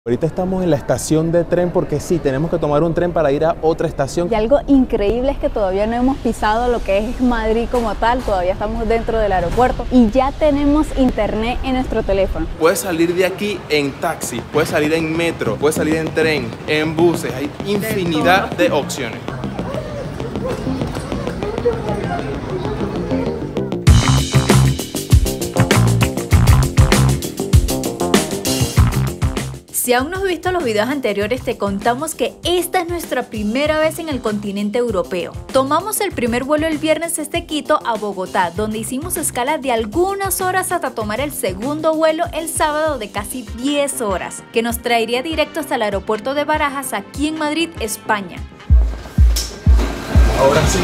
Ahorita estamos en la estación de tren porque sí, tenemos que tomar un tren para ir a otra estación. Y algo increíble es que todavía no hemos pisado lo que es Madrid como tal, todavía estamos dentro del aeropuerto y ya tenemos internet en nuestro teléfono. Puedes salir de aquí en taxi, puedes salir en metro, puedes salir en tren, en buses, hay infinidad de opciones. Si aún no has visto los videos anteriores, te contamos que esta es nuestra primera vez en el continente europeo. Tomamos el primer vuelo el viernes desde Quito a Bogotá, donde hicimos escala de algunas horas hasta tomar el segundo vuelo el sábado de casi 10 horas, que nos traería directo hasta el aeropuerto de Barajas, aquí en Madrid, España. Ahora sí,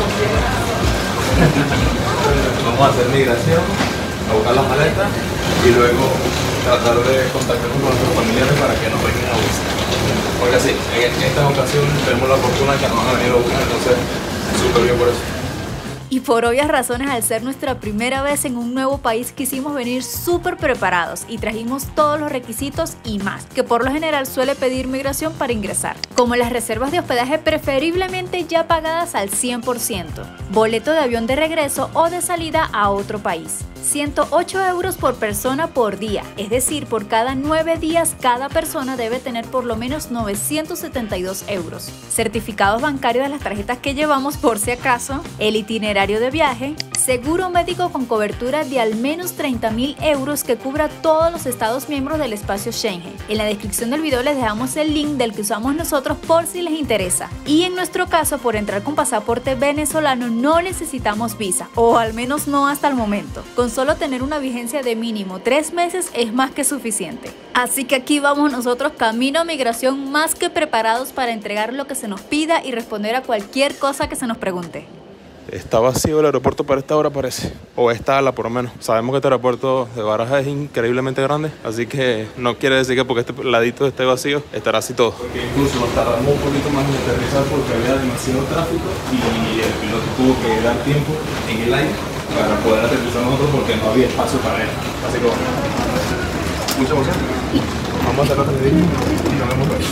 vamos a hacer migración, a buscar las maletas y luego tratar de contactarnos con nuestros familiares para que nos vengan a visitar. Porque sí, en estas ocasiones tenemos la fortuna de que nos van a venir a buscar, entonces súper bien por eso. Y por obvias razones, al ser nuestra primera vez en un nuevo país, quisimos venir súper preparados y trajimos todos los requisitos y más, que por lo general suele pedir migración para ingresar, como las reservas de hospedaje preferiblemente ya pagadas al 100%, boleto de avión de regreso o de salida a otro país, 108 euros por persona por día, es decir, por cada 9 días cada persona debe tener por lo menos 972 euros, certificados bancarios de las tarjetas que llevamos por si acaso, el itinerario de viaje, seguro médico con cobertura de al menos 30.000 euros que cubra todos los estados miembros del espacio Schengen. En la descripción del video les dejamos el link del que usamos nosotros por si les interesa. Y en nuestro caso, por entrar con pasaporte venezolano no necesitamos visa, o al menos no hasta el momento. Con solo tener una vigencia de mínimo 3 meses es más que suficiente. Así que aquí vamos nosotros camino a migración, más que preparados para entregar lo que se nos pida y responder a cualquier cosa que se nos pregunte. Está vacío el aeropuerto para esta hora, parece. O esta ala, por lo menos. Sabemos que este aeropuerto de Barajas es increíblemente grande, así que no quiere decir que porque este ladito esté vacío, estará así todo. Porque incluso nos tardamos un poquito más en aterrizar porque había demasiado tráfico y el piloto tuvo que dar tiempo en el aire para poder aterrizar nosotros porque no había espacio para él. Así que bueno, mucha emoción. Vamos a hacer la televisión y nos vemos luego.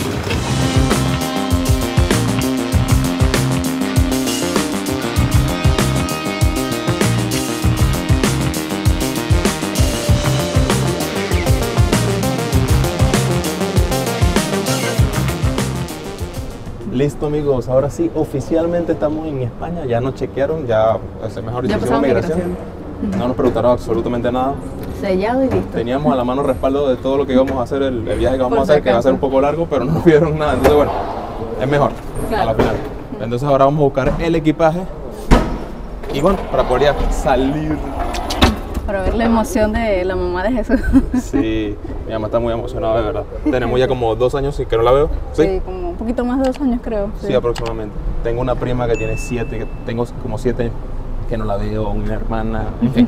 Listo amigos, ahora sí, oficialmente estamos en España, ya nos chequearon, ya mejor dicho, hicimos migración. No nos preguntaron absolutamente nada. Sellado y listo. Teníamos a la mano respaldo de todo lo que íbamos a hacer, el viaje que vamos a hacer, que va a ser un poco largo, pero no nos vieron nada, entonces bueno, es mejor, claro, a la final. Entonces ahora vamos a buscar el equipaje y bueno, para poder ya salir. Para ver la emoción de la mamá de Jesús. Sí, mi mamá está muy emocionada, de verdad. Tenemos ya como 2 años y que no la veo. Sí, como un poquito más de 2 años creo. Sí, aproximadamente. Tengo una prima que tiene 7, tengo como 7 que no la veo, una hermana, en fin.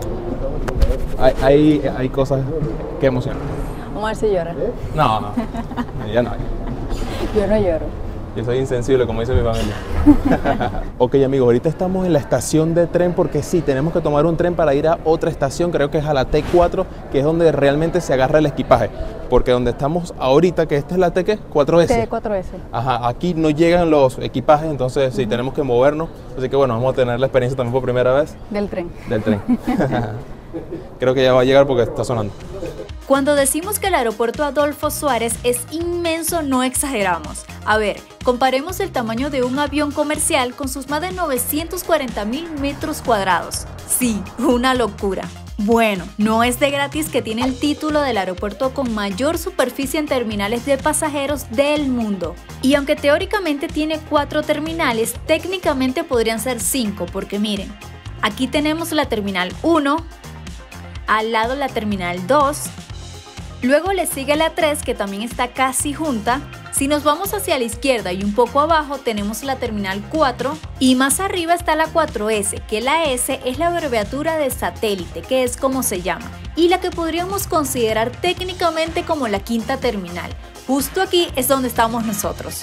hay cosas que emocionan. Vamos a ver si llora. No, ya no. Yo no lloro. Yo soy insensible, como dice mi familia. Ok amigos, ahorita estamos en la estación de tren porque sí, tenemos que tomar un tren para ir a otra estación, creo que es a la T4, que es donde realmente se agarra el equipaje. Porque donde estamos ahorita, que esta es la T4S. T4S. Ajá, aquí no llegan los equipajes, entonces sí, tenemos que movernos. Así que bueno, vamos a tener la experiencia también por primera vez. Del tren. Del tren. Creo que ya va a llegar porque está sonando. Cuando decimos que el aeropuerto Adolfo Suárez es inmenso, no exageramos. A ver, comparemos el tamaño de un avión comercial con sus más de 940.000 metros cuadrados. Sí, una locura. Bueno, no es de gratis que tiene el título del aeropuerto con mayor superficie en terminales de pasajeros del mundo. Y aunque teóricamente tiene 4 terminales, técnicamente podrían ser 5, porque miren, aquí tenemos la terminal 1, al lado la terminal 2, luego le sigue la 3 que también está casi junta. Si nos vamos hacia la izquierda y un poco abajo tenemos la terminal 4 y más arriba está la 4S, que la S es la abreviatura de satélite, que es como se llama, y la que podríamos considerar técnicamente como la 5ª terminal. Justo aquí es donde estamos nosotros.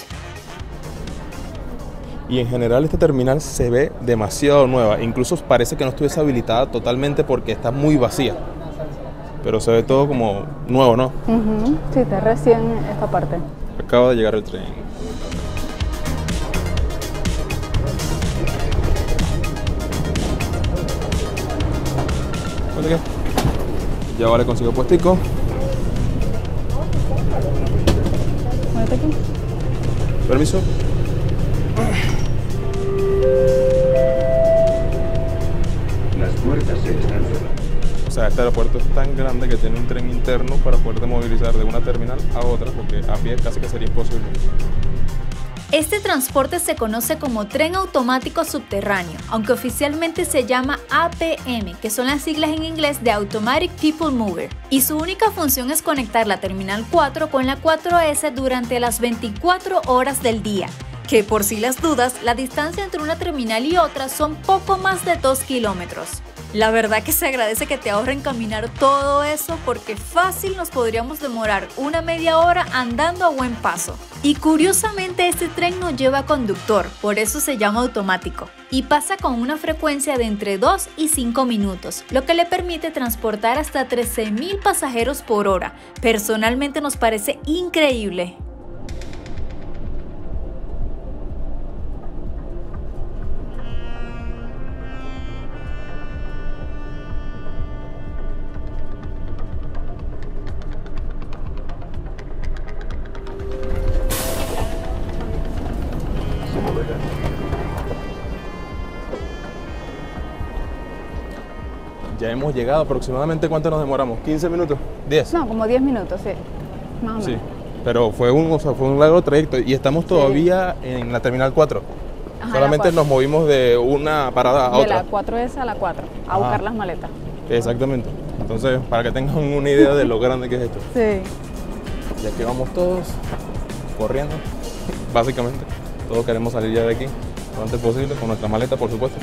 Y en general esta terminal se ve demasiado nueva, incluso parece que no estuviese habilitada totalmente porque está muy vacía. Pero se ve todo como nuevo, ¿no? Sí, está recién esta parte. Acaba de llegar el tren. ¿Qué? Ya vale, consigo puestico. Muévete aquí. Permiso. Las puertas se están cerrando. O sea, este aeropuerto es tan grande que tiene un tren interno para poderte movilizar de una terminal a otra, porque a pie casi que sería imposible. Este transporte se conoce como tren automático subterráneo, aunque oficialmente se llama APM, que son las siglas en inglés de Automatic People Mover, y su única función es conectar la Terminal 4 con la 4S durante las 24 horas del día, que por si las dudas, la distancia entre una terminal y otra son poco más de 2 kilómetros. La verdad que se agradece que te ahorren caminar todo eso porque fácil nos podríamos demorar una media hora andando a buen paso. Y curiosamente este tren no lleva conductor, por eso se llama automático. Y pasa con una frecuencia de entre 2 y 5 minutos, lo que le permite transportar hasta 13.000 pasajeros por hora. Personalmente nos parece increíble. Ya hemos llegado. ¿Aproximadamente cuánto nos demoramos? ¿15 minutos? ¿10? No, como 10 minutos, sí. Más o menos. Sí, pero fue un largo trayecto y estamos todavía en la Terminal 4. Ajá, Solamente la nos movimos de una parada a de otra. la 4S a la 4, a buscar las maletas. Exactamente. Entonces, para que tengan una idea de lo grande que es esto. Sí. Ya que vamos todos corriendo, básicamente. Todos queremos salir ya de aquí lo antes posible, con nuestra maleta, por supuesto.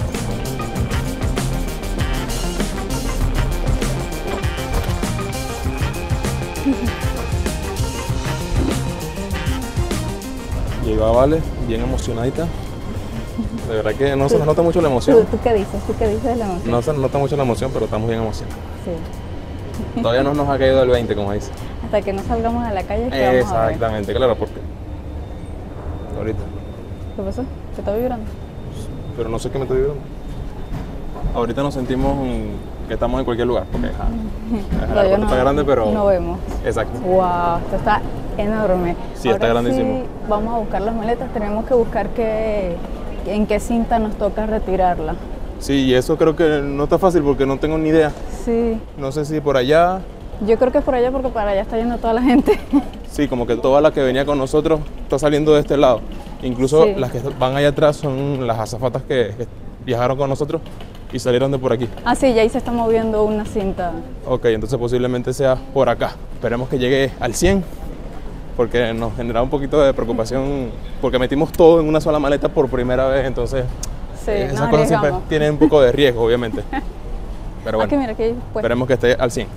Y ahí va Vale, bien emocionadita. De verdad que no se nos nota mucho la emoción. ¿Tú qué dices? ¿Tú qué dices de la emoción? No se nos nota mucho la emoción, pero estamos bien emocionados. Sí. Todavía no nos ha caído el 20, como dice. Hasta que no salgamos a la calle, ¿qué vamos a ver? Exactamente, claro, porque ahorita. ¿Qué pasó? ¿Te está vibrando? Pero no sé qué me estoy viendo. Ahorita nos sentimos que estamos en cualquier lugar, porque el aeropuerto está grande, pero no vemos. Exacto. Wow, esto está enorme. Sí, está grandísimo. Sí, vamos a buscar las maletas, tenemos que buscar en qué cinta nos toca retirarla. Sí, y eso creo que no está fácil porque no tengo ni idea. Sí. No sé si por allá. Yo creo que es por allá porque para allá está yendo toda la gente. Sí, como que toda la que venía con nosotros está saliendo de este lado. Incluso Sí. las que van allá atrás son las azafatas que viajaron con nosotros y salieron de por aquí. Ah, sí, ya ahí se está moviendo una cinta. Ok, entonces posiblemente sea por acá. Esperemos que llegue al 100, porque nos genera un poquito de preocupación, porque metimos todo en una sola maleta por primera vez, entonces Sí, esas nos cosas siempre arriesgamos. tienen un poco de riesgo, obviamente. Pero bueno, Aquí, mira, aquí hay puesto. esperemos que esté al 100.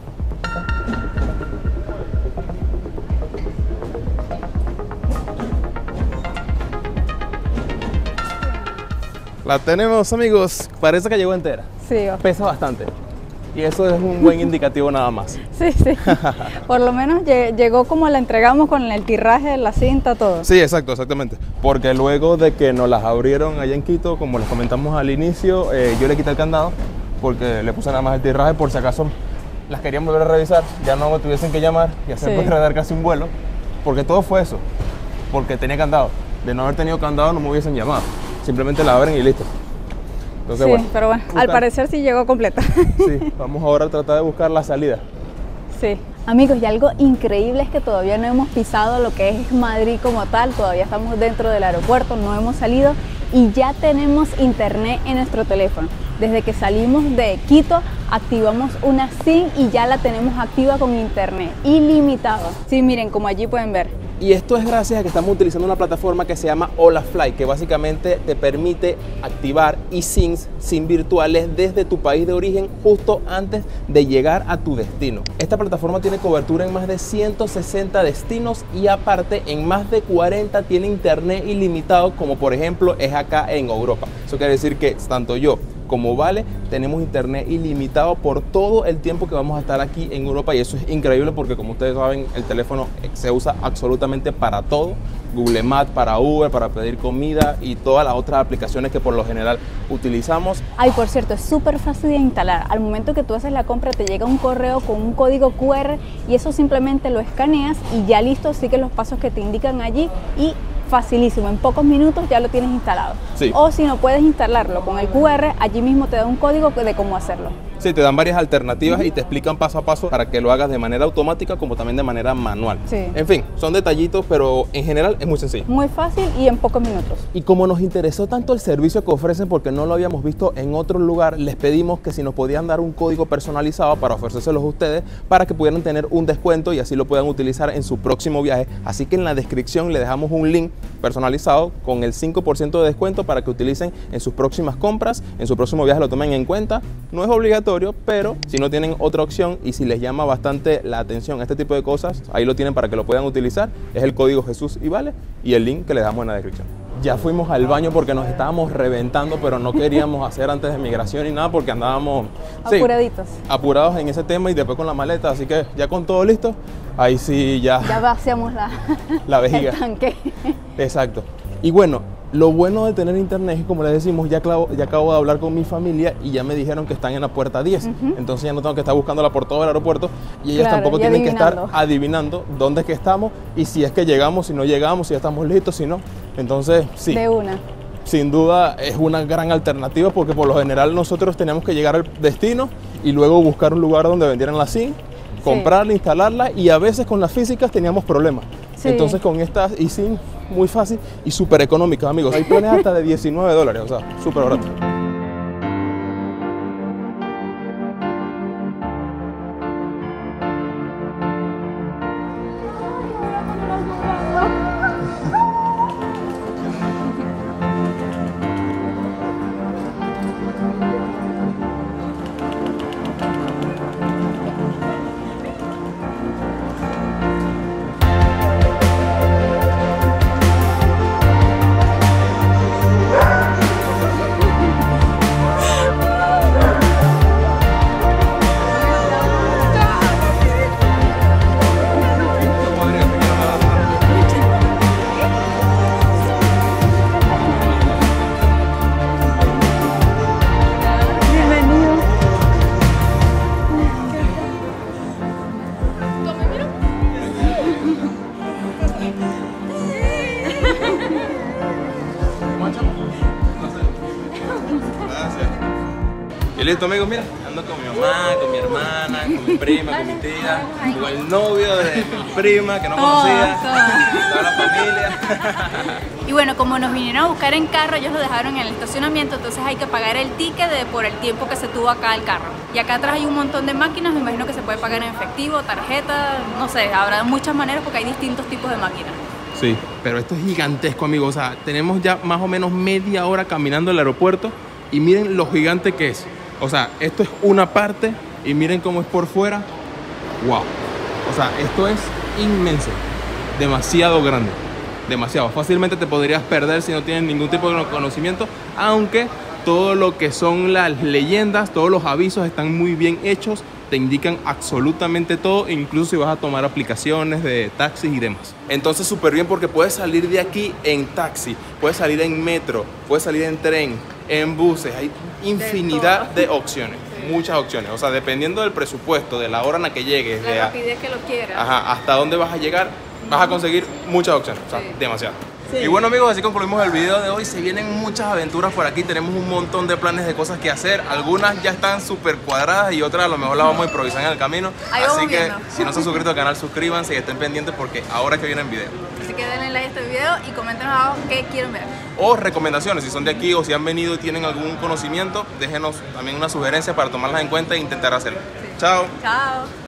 La tenemos, amigos. Parece que llegó entera. Sí, Pesa bastante. Y eso es un buen indicativo nada más. sí, sí. Por lo menos llegó como la entregamos con el tirraje, la cinta, todo. Sí, exacto, exactamente. Porque luego de que nos las abrieron allá en Quito, como les comentamos al inicio, yo le quité el candado porque le puse nada más el tirraje por si acaso las querían volver a revisar, ya no me tuviesen que llamar y hacer Sí. dar casi un vuelo. Porque todo fue eso, porque tenía candado. De no haber tenido candado no me hubiesen llamado. Simplemente la abren y listo. Entonces, Sí, bueno, pero bueno, al buscar. parecer sí llegó completa. Sí, vamos ahora a tratar de buscar la salida. Sí. Amigos, y algo increíble es que todavía no hemos pisado lo que es Madrid como tal, todavía estamos dentro del aeropuerto, no hemos salido y ya tenemos internet en nuestro teléfono. Desde que salimos de Quito, activamos una SIM y ya la tenemos activa con internet ilimitado. Sí, miren, como allí pueden ver. Y esto es gracias a que estamos utilizando una plataforma que se llama HolaFly, que básicamente te permite activar eSIMs, SIM virtuales desde tu país de origen justo antes de llegar a tu destino. Esta plataforma tiene cobertura en más de 160 destinos y aparte en más de 40 tiene internet ilimitado, como por ejemplo es acá en Europa. Eso quiere decir que tanto yo como Vale, tenemos internet ilimitado por todo el tiempo que vamos a estar aquí en Europa, y eso es increíble porque, como ustedes saben, el teléfono se usa absolutamente para todo. Google Maps para Uber, para pedir comida y todas las otras aplicaciones que por lo general utilizamos. Ay, por cierto, es súper fácil de instalar. Al momento que tú haces la compra te llega un correo con un código QR y eso simplemente lo escaneas y ya listo, sigue los pasos que te indican allí y facilísimo, en pocos minutos ya lo tienes instalado. Sí. O si no puedes instalarlo con el QR, allí mismo te da un código de cómo hacerlo. Sí, te dan varias alternativas y te explican paso a paso para que lo hagas de manera automática como también de manera manual. Sí. En fin, son detallitos, pero en general es muy sencillo. Muy fácil y en pocos minutos. Y como nos interesó tanto el servicio que ofrecen porque no lo habíamos visto en otro lugar, les pedimos que si nos podían dar un código personalizado para ofrecérselos a ustedes para que pudieran tener un descuento y así lo puedan utilizar en su próximo viaje. Así que en la descripción le dejamos un link personalizado con el 5% de descuento para que utilicen en sus próximas compras, en su próximo viaje lo tomen en cuenta. No es obligatorio, pero si no tienen otra opción y si les llama bastante la atención este tipo de cosas, ahí lo tienen para que lo puedan utilizar. Es el código Jesús y Vale y el link que les damos en la descripción. Ya fuimos al baño porque nos estábamos reventando, pero no queríamos hacer antes de migración ni nada porque andábamos apuraditos. Apurados en ese tema y después con la maleta, así que ya con todo listo, ahí sí ya vaciamos la vejiga. El tanque. Exacto. Y bueno, lo bueno de tener internet es, como les decimos, ya acabo de hablar con mi familia y ya me dijeron que están en la puerta 10. Entonces ya no tengo que estar buscándola por todo el aeropuerto y ellas tampoco tienen que estar adivinando dónde es que estamos y si es que llegamos, si no llegamos, si ya estamos listos, si no. Entonces, sí. De una. Sin duda es una gran alternativa porque por lo general nosotros teníamos que llegar al destino y luego buscar un lugar donde vendieran la SIM, comprarla, instalarla y a veces con las físicas teníamos problemas. Sí. Entonces con estas eSIM muy fácil y súper económicas, amigos. Hay planes hasta de $19, o sea, súper barato. Y listo, amigos, mira, ando con mi mamá, con mi hermana, con mi prima, con mi tía, con el novio de mi prima que no conocía, toda la familia. Y bueno, como nos vinieron a buscar en carro, ellos lo dejaron en el estacionamiento, entonces hay que pagar el ticket por el tiempo que se tuvo acá el carro. Y acá atrás hay un montón de máquinas, me imagino que se puede pagar en efectivo, tarjeta, no sé, habrá muchas maneras porque hay distintos tipos de máquinas. Sí, pero esto es gigantesco, amigos, o sea, tenemos ya más o menos media hora caminando al aeropuerto y miren lo gigante que es. O sea, esto es una parte y miren cómo es por fuera. ¡Wow! O sea, esto es inmenso. Demasiado grande. Demasiado. Fácilmente te podrías perder si no tienes ningún tipo de conocimiento. Aunque todo lo que son las leyendas, todos los avisos están muy bien hechos. Te indican absolutamente todo, incluso si vas a tomar aplicaciones de taxis y demás. Entonces súper bien porque puedes salir de aquí en taxi, puedes salir en metro, puedes salir en tren, en buses, hay infinidad de opciones, muchas opciones. O sea, dependiendo del presupuesto, de la hora en la que llegues, la rapidez que lo quieras, hasta dónde vas a llegar, vas a conseguir muchas opciones, o sea, demasiado. Sí. Y bueno, amigos, así concluimos el video de hoy. Se vienen muchas aventuras por aquí, tenemos un montón de planes de cosas que hacer. Algunas ya están súper cuadradas y otras a lo mejor las vamos a improvisar en el camino. Así que si no se han suscrito al canal, suscríbanse y estén pendientes porque ahora que vienen videos. Así que denle like a este video y coméntenos abajo qué quieren ver. O recomendaciones, si son de aquí o si han venido y tienen algún conocimiento, déjenos también una sugerencia para tomarlas en cuenta e intentar hacerlo. Sí. Chao. Chao.